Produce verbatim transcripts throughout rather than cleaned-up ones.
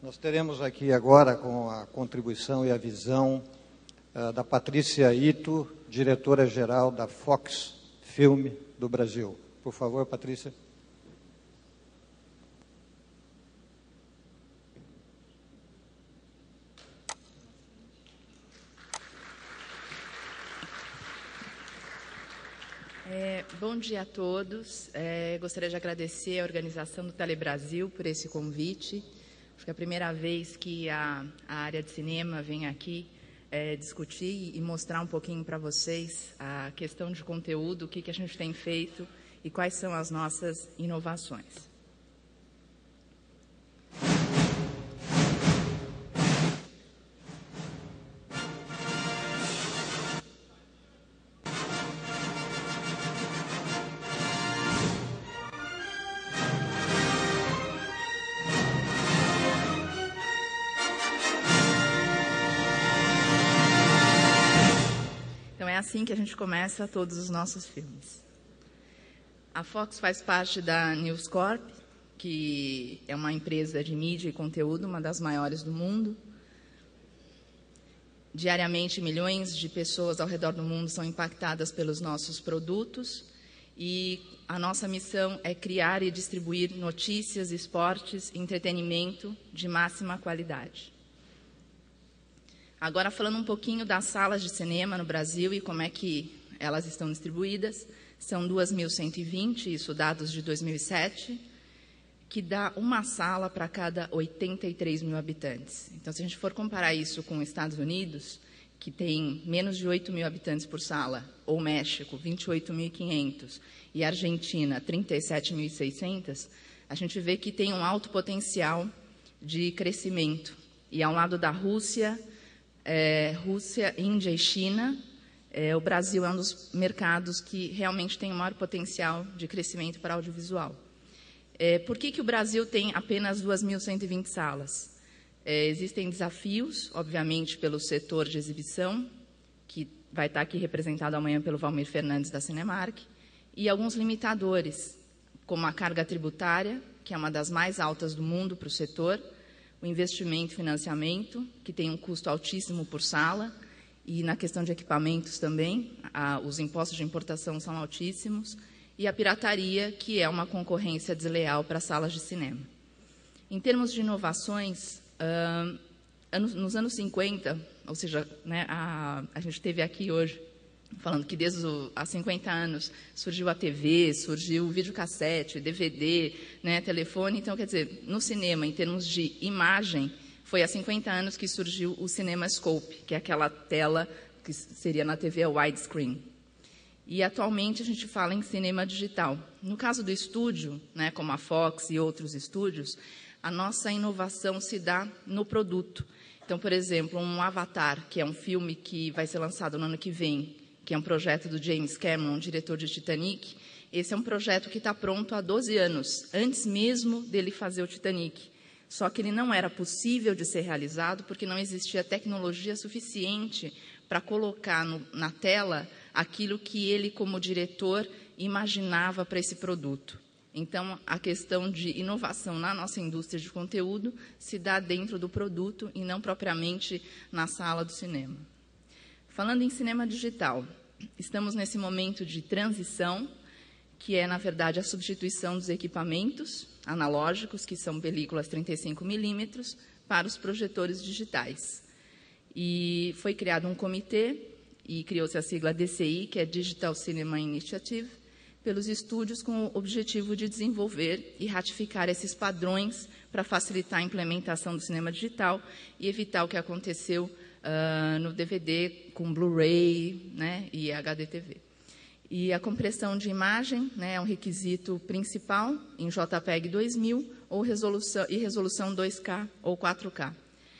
Nós teremos aqui agora, com a contribuição e a visão uh, da Patrícia Ito, diretora-geral da Fox Film do Brasil. Por favor, Patrícia. É, bom dia a todos. É, gostaria de agradecer a organização do Telebrasil por esse convite. Acho que é a primeira vez que a, a área de cinema vem aqui é, discutir e mostrar um pouquinho para vocês a questão de conteúdo, o que, que a gente tem feito e quais são as nossas inovações. Assim que a gente começa todos os nossos filmes. A Fox faz parte da News Corp, que é uma empresa de mídia e conteúdo, uma das maiores do mundo. Diariamente, milhões de pessoas ao redor do mundo são impactadas pelos nossos produtos e a nossa missão é criar e distribuir notícias, esportes e entretenimento de máxima qualidade. Agora, falando um pouquinho das salas de cinema no Brasil e como é que elas estão distribuídas, são duas mil cento e vinte, isso dados de dois mil e sete, que dá uma sala para cada oitenta e três mil habitantes. Então, se a gente for comparar isso com os Estados Unidos, que tem menos de oito mil habitantes por sala, ou México, vinte e oito mil e quinhentos, e Argentina, trinta e sete mil e seiscentos, a gente vê que tem um alto potencial de crescimento. E ao lado da Rússia, É, Rússia, Índia e China, é, o Brasil é um dos mercados que realmente tem o maior potencial de crescimento para audiovisual. É, por que, que o Brasil tem apenas duas mil cento e vinte salas? É, existem desafios, obviamente, pelo setor de exibição, que vai estar aqui representado amanhã pelo Valmir Fernandes da Cinemark, e alguns limitadores, como a carga tributária, que é uma das mais altas do mundo para o setor, o investimento e financiamento, que tem um custo altíssimo por sala, e na questão de equipamentos também, a, os impostos de importação são altíssimos, e a pirataria, que é uma concorrência desleal para salas de cinema. Em termos de inovações, uh, anos, nos anos cinquenta, ou seja, né, a, a gente teve aqui hoje, falando que desde os, há cinquenta anos surgiu a T V, surgiu o videocassete, D V D, né, telefone. Então, quer dizer, no cinema, em termos de imagem, foi há cinquenta anos que surgiu o CinemaScope, que é aquela tela que seria na T V widescreen. E, atualmente, a gente fala em cinema digital. No caso do estúdio, né, como a Fox e outros estúdios, a nossa inovação se dá no produto. Então, por exemplo, um Avatar, que é um filme que vai ser lançado no ano que vem, que é um projeto do James Cameron, diretor de Titanic. Esse é um projeto que está pronto há doze anos, antes mesmo dele fazer o Titanic. Só que ele não era possível de ser realizado porque não existia tecnologia suficiente para colocar no, na tela aquilo que ele, como diretor, imaginava para esse produto. Então, a questão de inovação na nossa indústria de conteúdo se dá dentro do produto e não propriamente na sala do cinema. Falando em cinema digital, estamos nesse momento de transição, que é, na verdade, a substituição dos equipamentos analógicos, que são películas trinta e cinco milímetros, para os projetores digitais. E foi criado um comitê, e criou-se a sigla D C I, que é Digital Cinema Initiative, pelos estúdios com o objetivo de desenvolver e ratificar esses padrões para facilitar a implementação do cinema digital e evitar o que aconteceu Uh, no D V D com Blu-ray, né, e H D T V. E a compressão de imagem, né, é um requisito principal em JPEG dois mil ou resolução, e resolução dois K ou quatro K.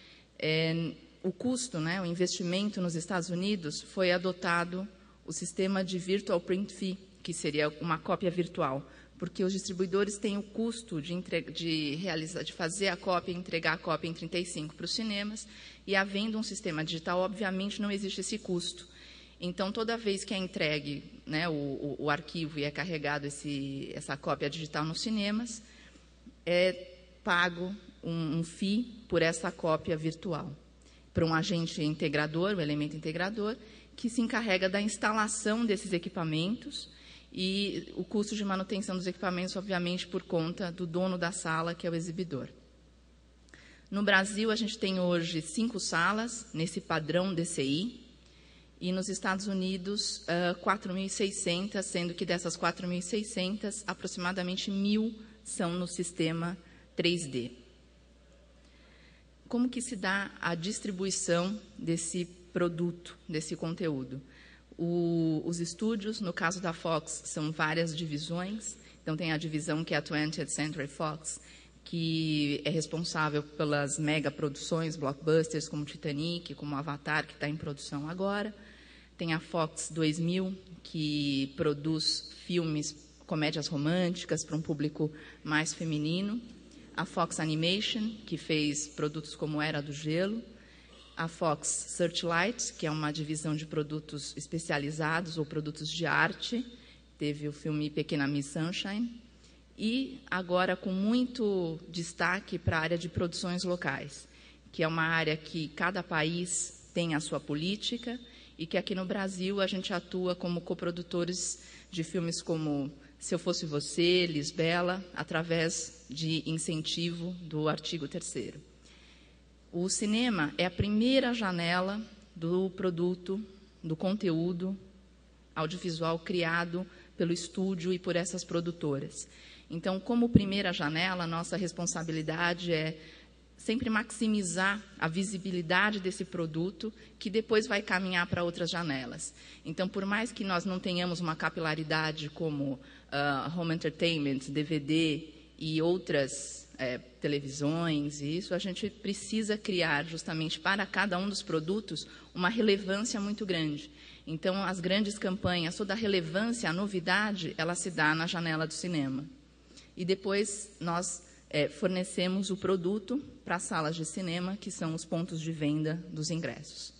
É, o custo, né, o investimento nos Estados Unidos foi adotado o sistema de Virtual Print Fee, que seria uma cópia virtual, porque os distribuidores têm o custo de, entrega, de, realizar, de fazer a cópia e entregar a cópia em trinta e cinco para os cinemas, e havendo um sistema digital, obviamente, não existe esse custo. Então, toda vez que é entregue, né, o, o, o arquivo e é carregado esse, essa cópia digital nos cinemas, é pago um, um F I I por essa cópia virtual, para um agente integrador, o elemento integrador, que se encarrega da instalação desses equipamentos e o custo de manutenção dos equipamentos, obviamente, por conta do dono da sala, que é o exibidor. No Brasil, a gente tem hoje cinco salas, nesse padrão D C I, e nos Estados Unidos, uh, quatro mil e seiscentas, sendo que dessas quatro mil e seiscentas, aproximadamente mil são no sistema três D. Como que se dá a distribuição desse produto, desse conteúdo? O, os estúdios, no caso da Fox, são várias divisões. Então, tem a divisão que é a twentieth Century Fox, que é responsável pelas mega produções, blockbusters como Titanic, como Avatar, que está em produção agora. Tem a Fox dois mil, que produz filmes, comédias românticas para um público mais feminino. A Fox Animation, que fez produtos como Era do Gelo. A Fox Searchlight, que é uma divisão de produtos especializados ou produtos de arte. Teve o filme Pequena Miss Sunshine. E agora com muito destaque para a área de produções locais, que é uma área que cada país tem a sua política e que aqui no Brasil a gente atua como coprodutores de filmes como Se Eu Fosse Você, Lisbela, através de incentivo do artigo terceiro. O cinema é a primeira janela do produto, do conteúdo audiovisual criado pelo estúdio e por essas produtoras. Então, como primeira janela, nossa responsabilidade é sempre maximizar a visibilidade desse produto, que depois vai caminhar para outras janelas. Então, por mais que nós não tenhamos uma capilaridade como uh, home entertainment, D V D e outras é, televisões, e isso, a gente precisa criar, justamente para cada um dos produtos, uma relevância muito grande. Então, as grandes campanhas, toda a relevância, a novidade, ela se dá na janela do cinema. E depois nós é, fornecemos o produto para as salas de cinema, que são os pontos de venda dos ingressos.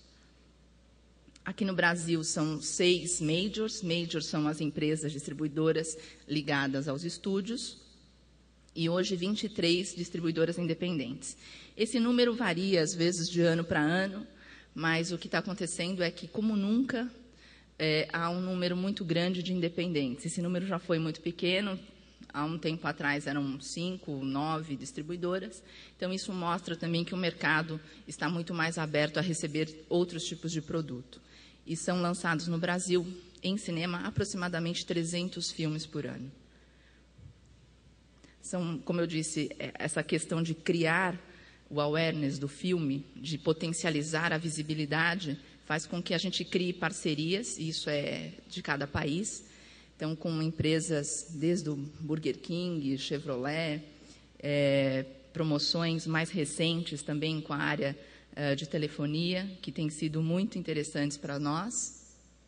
Aqui no Brasil são seis majors. Majors são as empresas distribuidoras ligadas aos estúdios. E hoje vinte e três distribuidoras independentes. Esse número varia, às vezes, de ano para ano, mas o que está acontecendo é que, como nunca, é, há um número muito grande de independentes. Esse número já foi muito pequeno. Há um tempo atrás eram cinco, nove distribuidoras. Então, isso mostra também que o mercado está muito mais aberto a receber outros tipos de produto. E são lançados no Brasil, em cinema, aproximadamente trezentos filmes por ano. São, como eu disse, essa questão de criar o awareness do filme, de potencializar a visibilidade, faz com que a gente crie parcerias, e isso é de cada país. Então, com empresas desde o Burger King, Chevrolet, é, promoções mais recentes também com a área é, de telefonia, que têm sido muito interessantes para nós.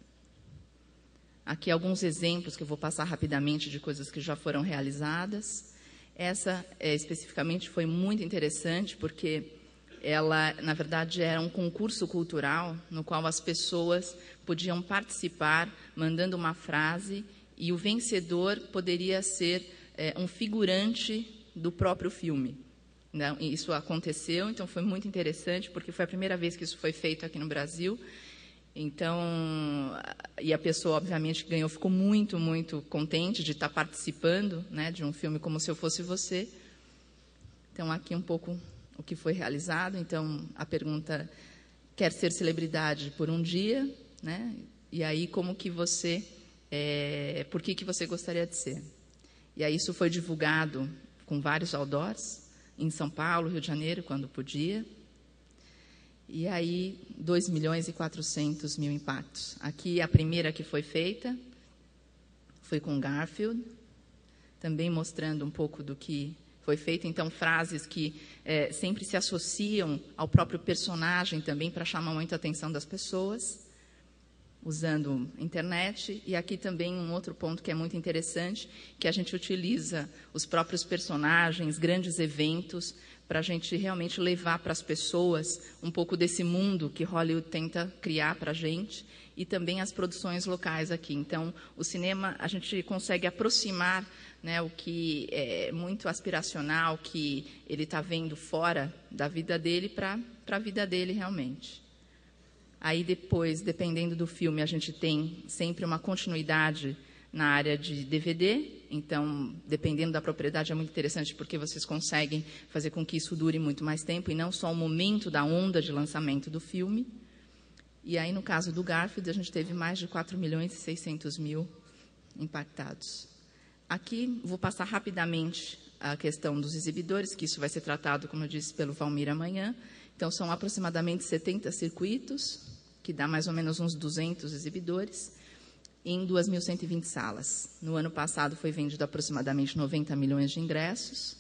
Aqui alguns exemplos que eu vou passar rapidamente de coisas que já foram realizadas. Essa, é, especificamente, foi muito interessante, porque ela, na verdade, era um concurso cultural no qual as pessoas podiam participar, mandando uma frase, e o vencedor poderia ser é, um figurante do próprio filme. Não, isso aconteceu, então foi muito interessante, porque foi a primeira vez que isso foi feito aqui no Brasil. Então, e a pessoa, obviamente, que ganhou, ficou muito, muito contente de estar participando, né, de um filme como Se Eu Fosse Você. Então, aqui um pouco o que foi realizado. Então, a pergunta, quer ser celebridade por um dia, né? E aí, como que você, é, por que que você gostaria de ser? E aí, isso foi divulgado com vários outdoors, em São Paulo, Rio de Janeiro, quando podia. E aí, dois milhões e quatrocentos mil impactos. Aqui, a primeira que foi feita foi com Garfield, também mostrando um pouco do que foi feito. Então, frases que é, sempre se associam ao próprio personagem também, para chamar muito a atenção das pessoas, usando internet. E aqui também um outro ponto que é muito interessante, que a gente utiliza os próprios personagens, grandes eventos, para a gente realmente levar para as pessoas um pouco desse mundo que Hollywood tenta criar para a gente, e também as produções locais aqui. Então, o cinema, a gente consegue aproximar, né, o que é muito aspiracional, que ele está vendo fora da vida dele, para a vida dele realmente. Aí depois, dependendo do filme, a gente tem sempre uma continuidade na área de D V D, então, dependendo da propriedade, é muito interessante porque vocês conseguem fazer com que isso dure muito mais tempo e não só o momento da onda de lançamento do filme. E aí, no caso do Garfield, a gente teve mais de quatro milhões e seiscentos mil impactados. Aqui, vou passar rapidamente a questão dos exibidores, que isso vai ser tratado, como eu disse, pelo Valmir amanhã. Então, são aproximadamente setenta circuitos, que dá mais ou menos uns duzentos exibidores, em duas mil cento e vinte salas. No ano passado foi vendido aproximadamente noventa milhões de ingressos.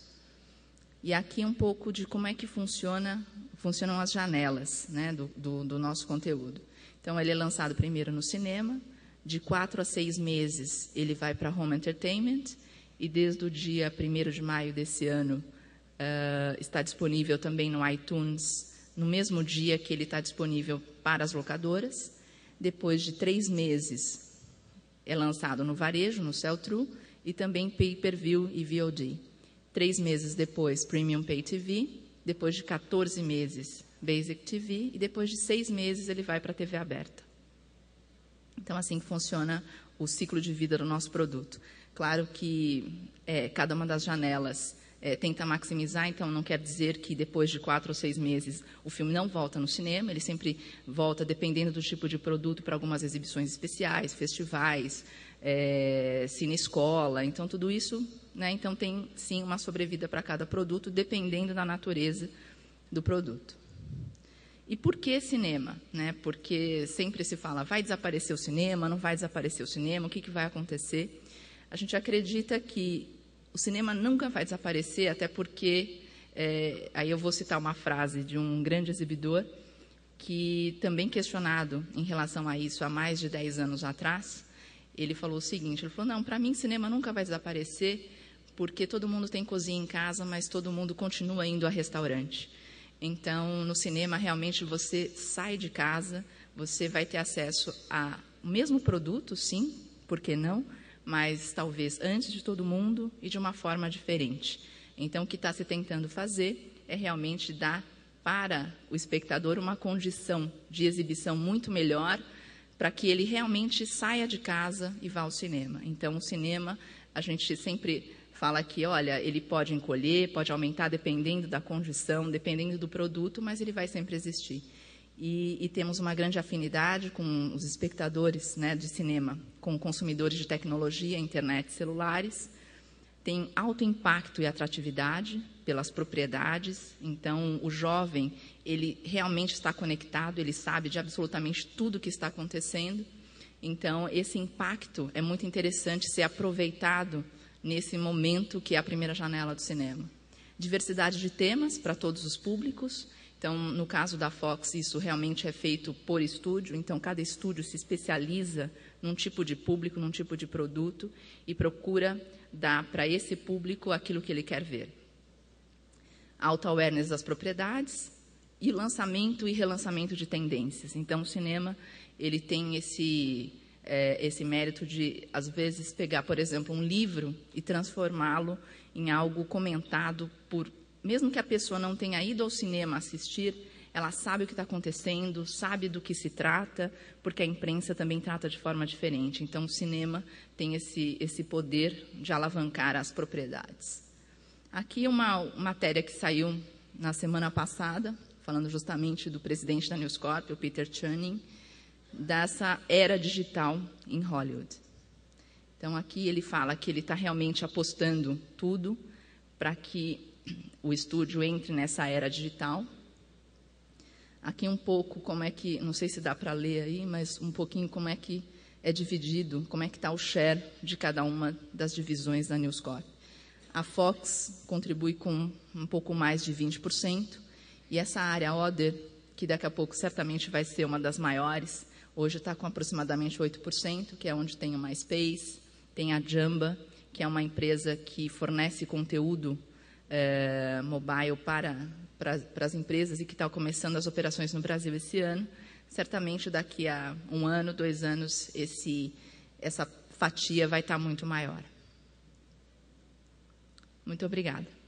E aqui um pouco de como é que funciona, funcionam as janelas, né, do, do, do nosso conteúdo. Então, ele é lançado primeiro no cinema, de quatro a seis meses ele vai para Home Entertainment, e desde o dia primeiro de maio desse ano uh, está disponível também no iTunes, no mesmo dia que ele está disponível para as locadoras. Depois de três meses, é lançado no varejo, no sell-through, e também pay-per-view e V O D. Três meses depois, Premium Pay T V. Depois de quatorze meses, Basic T V. E depois de seis meses, ele vai para a T V aberta. Então, assim que funciona o ciclo de vida do nosso produto. Claro que é, cada uma das janelas é, tenta maximizar, então não quer dizer que depois de quatro ou seis meses o filme não volta no cinema, ele sempre volta, dependendo do tipo de produto, para algumas exibições especiais, festivais, é, cine-escola, então tudo isso, né, então tem sim uma sobrevida para cada produto, dependendo da natureza do produto. E por que cinema? Né? Porque sempre se fala, vai desaparecer o cinema, não vai desaparecer o cinema, o que, que vai acontecer? A gente acredita que o cinema nunca vai desaparecer, até porque, é, aí eu vou citar uma frase de um grande exibidor, que também questionado em relação a isso há mais de dez anos atrás, ele falou o seguinte, ele falou, não, para mim cinema nunca vai desaparecer, porque todo mundo tem cozinha em casa, mas todo mundo continua indo a restaurante. Então, no cinema, realmente, você sai de casa, você vai ter acesso ao mesmo produto, sim, por que não? Mas talvez antes de todo mundo e de uma forma diferente. Então, o que está se tentando fazer é realmente dar para o espectador uma condição de exibição muito melhor para que ele realmente saia de casa e vá ao cinema. Então, o cinema, a gente sempre fala que, olha, ele pode encolher, pode aumentar dependendo da condição, dependendo do produto, mas ele vai sempre existir. E, e temos uma grande afinidade com os espectadores, né, de cinema, com consumidores de tecnologia, internet, celulares. Tem alto impacto e atratividade pelas propriedades. Então, o jovem, ele realmente está conectado, ele sabe de absolutamente tudo que está acontecendo. Então, esse impacto é muito interessante ser aproveitado nesse momento que é a primeira janela do cinema. Diversidade de temas para todos os públicos. Então, no caso da Fox, isso realmente é feito por estúdio. Então, cada estúdio se especializa num tipo de público, num tipo de produto e procura dar para esse público aquilo que ele quer ver. Alta awareness das propriedades e lançamento e relançamento de tendências. Então, o cinema ele tem esse, é, esse mérito de, às vezes, pegar, por exemplo, um livro e transformá-lo em algo comentado por... Mesmo que a pessoa não tenha ido ao cinema assistir, ela sabe o que está acontecendo, sabe do que se trata, porque a imprensa também trata de forma diferente. Então, o cinema tem esse, esse poder de alavancar as propriedades. Aqui uma matéria que saiu na semana passada, falando justamente do presidente da News Corp, o Peter Channing, dessa era digital em Hollywood. Então, aqui ele fala que ele está realmente apostando tudo para que o estúdio entre nessa era digital. Aqui um pouco como é que, não sei se dá para ler aí, mas um pouquinho como é que é dividido, como é que está o share de cada uma das divisões da News Corp. A Fox contribui com um pouco mais de vinte por cento, e essa área Other, que daqui a pouco certamente vai ser uma das maiores, hoje está com aproximadamente oito por cento, que é onde tem o MySpace, tem a Jamba, que é uma empresa que fornece conteúdo É, mobile para, para, para as empresas e que está começando as operações no Brasil esse ano. certamente daqui a um ano, dois anos, esse, essa fatia vai estar muito maior. Muito obrigada.